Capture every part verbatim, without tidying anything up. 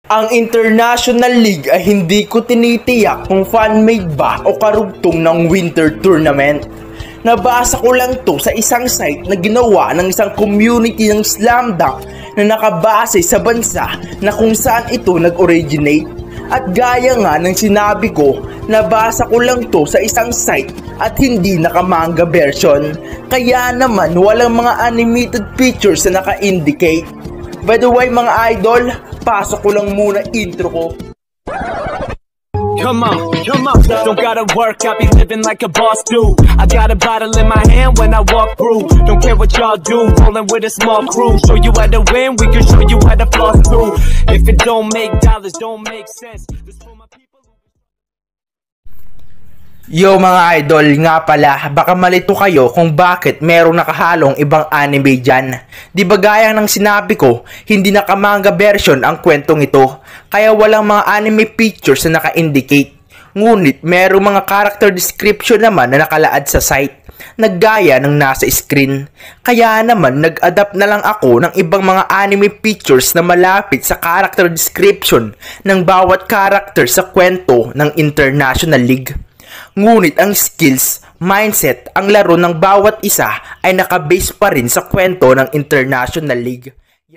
Ang International League ay hindi ko tinitiyak kung fan-made ba o karugtong ng winter tournament. Nabasa ko lang to sa isang site na ginawa ng isang community ng Slam Dunk na nakabase sa bansa na kung saan ito nag-originate. At gaya nga ng sinabi ko, nabasa ko lang to sa isang site at hindi nakamanga version. Kaya naman walang mga animated pictures na naka-indicate. By the way mga idol, pasok ko lang muna intro ko. Come on, come on, don't gotta work, I be living like a boss do. I got a bottle in my hand when I walk through. Don't care what y'all do, rolling with a small crew. Show you how to win, we can show you how to floss through. If it don't make dollars, don't make sense. This for my people. Yo mga idol, nga pala, baka malito kayo kung bakit merong nakahalong ibang anime dyan. Di ba gaya ng sinabi ko, hindi nakamanga version ang kwentong ito, kaya walang mga anime pictures na naka-indicate. Ngunit merong mga character description naman na nakalaad sa site, naggaya ng nasa screen. Kaya naman nag-adapt na lang ako ng ibang mga anime pictures na malapit sa character description ng bawat character sa kwento ng International League. Ngunit ang skills, mindset, ang laro ng bawat isa ay nakabase pa rin sa kwento ng International League.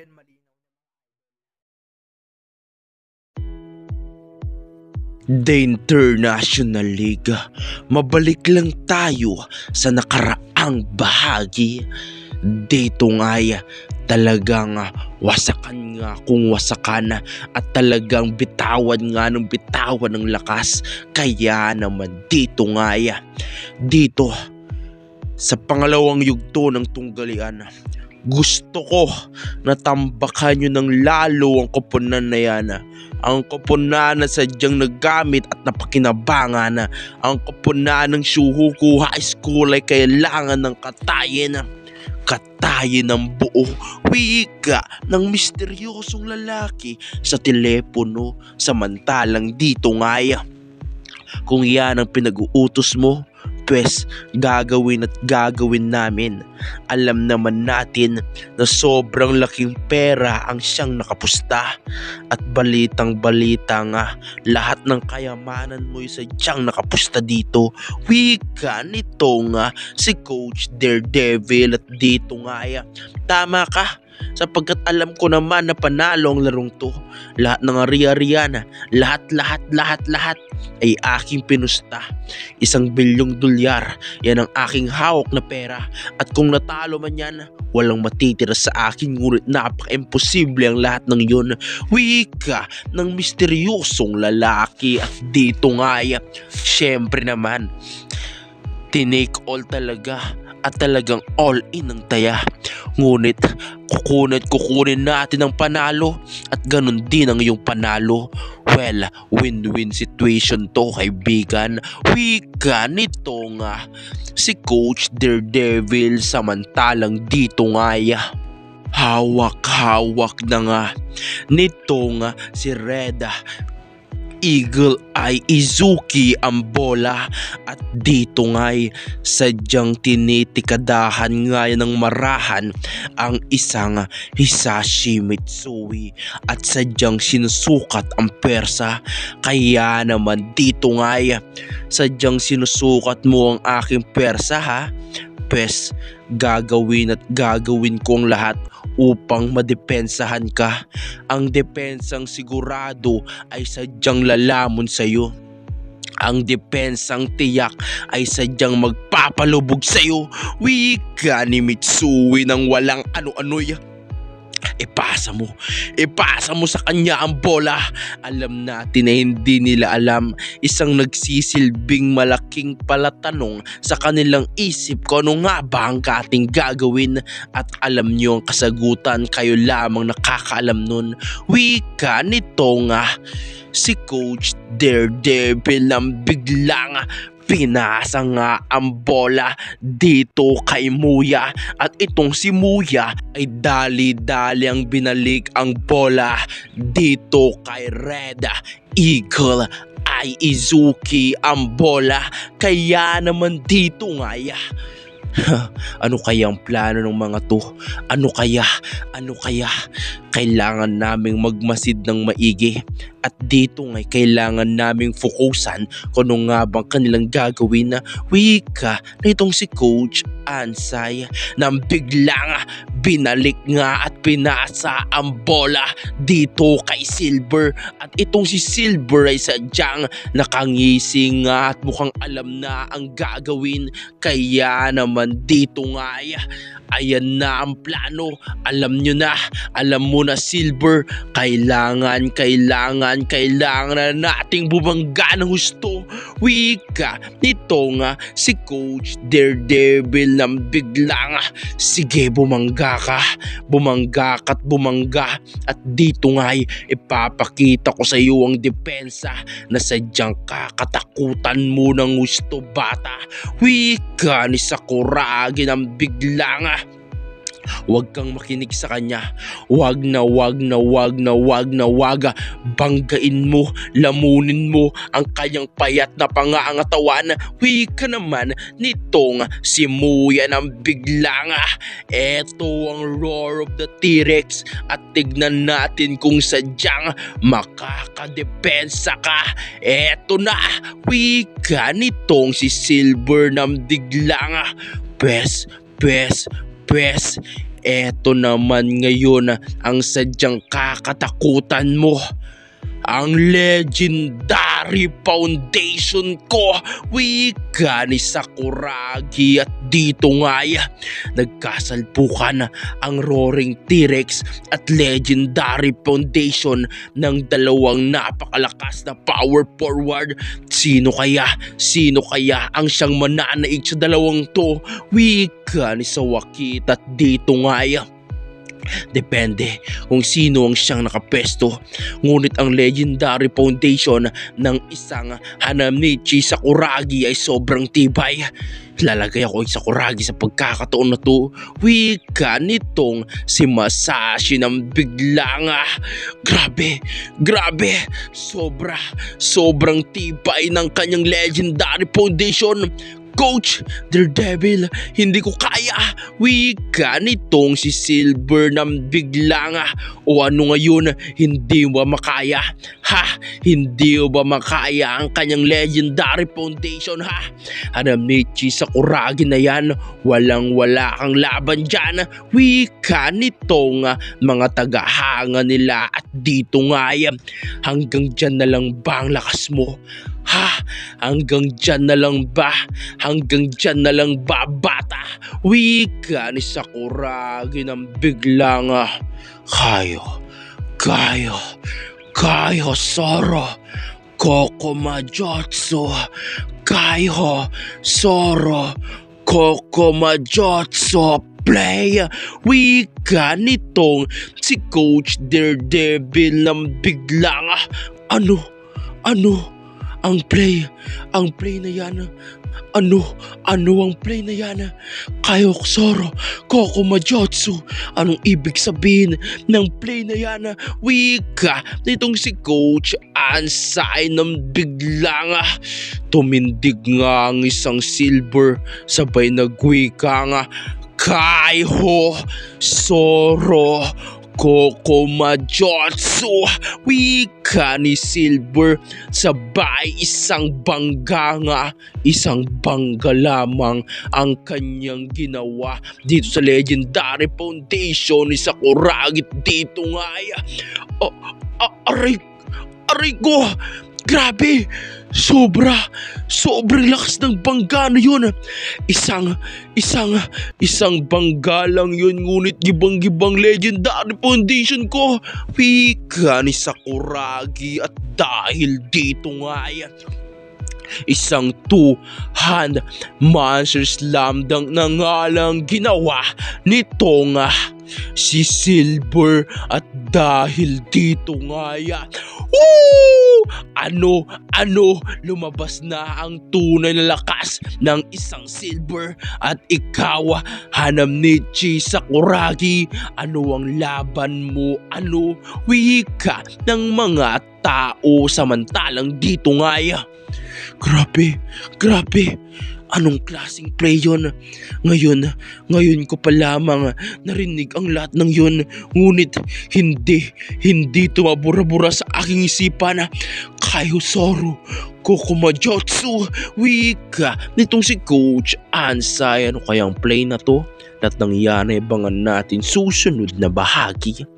The International League. Mabalik lang tayo sa nakaraang bahagi. Dito nga'y talagang wasakan nga kung wasakan at talagang bitawan nga ng bitawan ng lakas. Kaya naman dito nga'y dito sa pangalawang yugto ng tunggalian, gusto ko na tambakan nyo ng lalo ang koponan na yan. Ang koponan na sadyang nagamit at napakinabangan. Ang koponan ng Shuhoku High School ay kailangan ng katayin. Katayin ng buo wika ng misteryosong lalaki sa telepono. Samantalang dito nga'y kung yan ang pinag-uutos mo, pwes gagawin at gagawin namin. Alam naman natin na sobrang laking pera ang siyang nakapusta. At balitang balita nga, lahat ng kayamanan mo'y sadyang nakapusta dito. Wika nito nga si Coach Daredevil. At dito nga ay tama ka, sapagkat alam ko naman na panalo ang larong to. Lahat ng ari-arian, lahat, lahat, lahat, lahat ay aking pinusta. Isang bilyong dolyar, yan ang aking hawak na pera. At kung natalo man yan, walang matitira sa akin. Ngunit napaka-imposible ang lahat ng yun. Wika ng misteryosong lalaki. At dito nga ay, syempre naman, tinake all talaga. At talagang all in ang taya. Ngunit kukunin kukunin natin ang panalo. At ganun din ang iyong panalo. Well, win-win situation to kaibigan. Wika nito nga si Coach Daredevil. Samantalang dito nga ay hawak-hawak na nga nito nga si Red Eagle Eye Izuki ang bola. At dito nga'y sadyang tinitikadahan nga ng marahan ang isang Hisashi Mitsui at sadyang sinusukat ang persa. Kaya naman dito nga'y sadyang sinusukat mo ang aking persa ha. Pes, gagawin at gagawin ko ang lahat upang madepensahan ka. Ang depensang sigurado ay sadyang lalamon sa'yo. Ang depensang tiyak ay sadyang magpapalubog sa'yo. Wika ni Mitsui ng walang ano-ano'y. Ipasa mo, ipasa mo sa kanya ang bola. Alam natin na hindi nila alam. Isang nagsisilbing malaking palatanong sa kanilang isip ko ano nga ba ang ating gagawin. At alam nyo ang kasagutan, kayo lamang nakakaalam nun. Wika nito nga si Coach Daredevil ang biglang pinasa nga ang bola dito kay Muya. At itong si Muya ay dali-dali ang binalik ang bola dito kay Red Eagle Eye Izuki ang bola. Kaya naman dito nga Ano kaya ang plano ng mga to? Ano kaya? Ano kaya? Kailangan naming magmasid ng maigi. At dito nga'y kailangan naming fokusan kung ano nga bang kanilang gagawin na wika na itong si Coach Ansay, nang biglang binalik nga at pinasa ang bola dito kay Silver. At itong si Silver ay sadyang nakangisi nga at mukhang alam na ang gagawin. Kaya naman dito nga ay ayan na ang plano. Alam nyo na, alam mo na Silver, kailangan, kailangan, kailangan na nating bumangga ng husto. Wika nito nga si Coach Daredevil nang biglang, sige bumangga ka, bumangga ka at bumangga. At dito nga ay ipapakita ko sa iyo ang depensa na sadyang kakatakutan mo ng husto, bata. Wika ni Sakuragi nang biglang, huwag kang makinig sa kanya. Wag na wag na wag na wag na wag. Banggain mo, lamunin mo ang kanyang payat na pangangatawan. Wika naman nitong si Muya ng biglang, eto ang roar of the T-Rex. At tignan natin kung sadyang makakadepensa ka. Eto na, wika nitong si Silver ng biglang, pes, pes, pes. Eto naman ngayon ang sadyang kakatakutan mo. Ang legendary foundation ko. Wika ni Sakuragi. At dito nga ay nagkasalpukan ang roaring T-Rex at legendary foundation ng dalawang napakalakas na power forward. Sino kaya? Sino kaya ang siyang mananaig sa dalawang to? Wika ni Sawakit. At dito nga ay depende kung sino ang siyang nakapesto. Ngunit ang legendary foundation ng isang Hanamichi Sakuragi ay sobrang tibay. Lalagay ako sa Sakuragi sa pagkakataon na to. Wika nitong si Masashi ng biglang, grabe, grabe, sobra, sobrang tibay ng kanyang legendary foundation. Coach Daredevil, hindi ko kaya. Wika nitong si Silver ng biglang, o ano ngayon, hindi mo ba makaya? Ha? Hindi mo ba makaya ang kanyang legendary foundation, ha? Hanamichi Sakuragi na yan, walang wala kang laban dyan. Wika nitong mga tagahanga nila. At dito nga yan, hanggang dyan na lang ba ang lakas mo? Ha? Hanggang dyan na lang ba? Hanggang dyan na lang ba, bata? Wika ni Sakuragi ng biglang, kayo, kayo, kayo, Zoro, Kokomajutsu, kayo, Zoro, Kokomajutsu, play. Wika nitong si Coach Daredevil ng biglang, ano, ano, ang play, ang play na yan, ano, ano ang play na yan? Kayo, Zoro, Kokomajutsu, anong ibig sabihin ng play na yan? Wika nitong si Coach Ansay ng biglang, tumindig nga ang isang Silver, sabay nagwika nga, Kaiho, Zoro, Kokomajutsu. Wika ni Silver, sabay isang bangga nga, isang bangga lamang ang kanyang ginawa dito sa legendary foundation ni Sakuragi. Dito nga ay, oh, oh, aray, aray ko, grabe, sobra, sobrang lakas ng bangga na yun. Isang, isang, isang bangga lang yun, ngunit gibang-gibang legendary foundation ko. Wika ni Sakuragi. At dahil dito nga yan, isang two-hand monster slam dunk na nga lang ginawa nito nga si Silver. At dahil dito nga yan, woo! Ano, ano, lumabas na ang tunay na lakas ng isang Silver. At ikaw, Hanamichi Sakuragi, ano ang laban mo? Ano? Wika ng mga tao. Samantalang dito nga yan, grabe, grabe, Anong klaseng play yun? Ngayon, ngayon ko pa lamang narinig ang lahat ng yun. Ngunit hindi, hindi tumabura-bura sa aking isipan. Kaiosaru Kokomajutsu wika nitong si Coach Ansay. Ano kayang play na to? At nangyari, abangan natin susunod na bahagi.